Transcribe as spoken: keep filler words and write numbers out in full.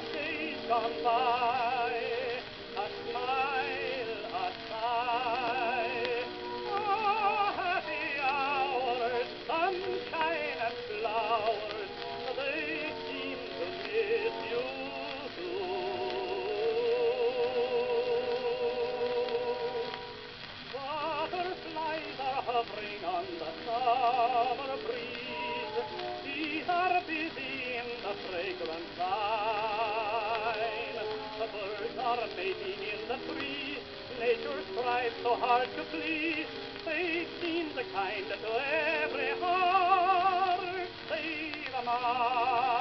of days gone by, a smile, a sigh. Oh, happy hours, sunshine and flowers, they seem to miss you too. Butterflies are hovering on the summer breeze. Bees are busy in the fragrant vine. The birds are mating in the trees. Nature strives so hard to please. They seem the kind to every heart. Say them all.